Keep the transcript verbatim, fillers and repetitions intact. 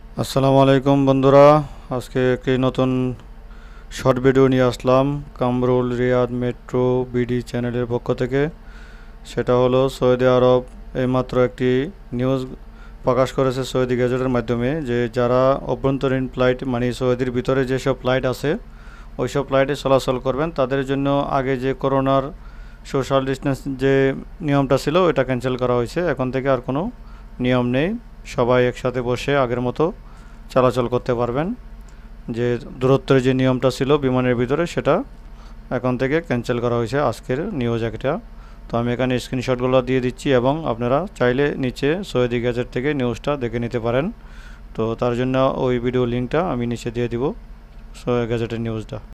আসসালামু আলাইকুম বন্ধুরা, আজকে একটি নতুন শর্ট ভিডিও নিয়ে আসলাম কামরুল রিয়াদ মেট্রো বিডি চ্যানেলের পক্ষ থেকে। সেটা হলো সৌদি আরব এইমাত্র একটি নিউজ প্রকাশ করেছে সৌদি গ্যাজেটের মাধ্যমে যে যারা অভ্যন্তরীণ ফ্লাইট মানে সৌদির ভিতরে যেসব ফ্লাইট আছে ওইসব ফ্লাইটে চলাচল করবেন তাদের জন্য আগে যে করোনার সোশ্যাল ডিস্টেন্স যে নিয়মটা ছিল ওইটা ক্যান্সেল করা হয়েছে। এখন থেকে আর কোনো নিয়ম নেই, সবাই একসাথে বসে আগের মতো চলাচল করতে পারবেন। যে দূরত্বের যে নিয়মটা ছিল বিমানের ভিতরে সেটা এখন থেকে ক্যান্সেল করা হয়েছে আজকের নিউজ একটা। তো আমি এখানে স্ক্রিনশটগুলো দিয়ে দিচ্ছি এবং আপনারা চাইলে নিচে সৌদি গ্যাজেট থেকে নিউজটা দেখে নিতে পারেন। তো তার জন্য ওই ভিডিও লিঙ্কটা আমি নিচে দিয়ে দিব, সৌদি গ্যাজেটের নিউজটা।